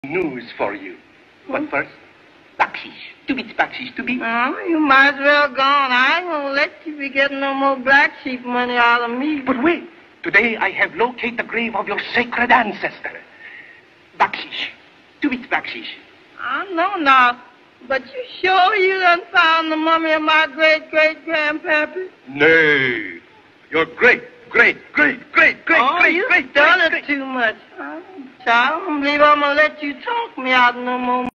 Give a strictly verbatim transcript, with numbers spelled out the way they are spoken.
news for you. But first, bakshish. Two bits bakshish, two bits. Oh, you might as well go on. I ain't gonna let you be getting no more black sheep money out of me. But wait. Today I have located the grave of your sacred ancestor. Bakshish. Two bits bakshish. I know now. But you sure you done found the mummy of my great-great-grandpappy? Nay. Your great, great, great, great, great, oh, great, you great, done great, it great. too much. I don't believe I'm gonna let you talk me out no more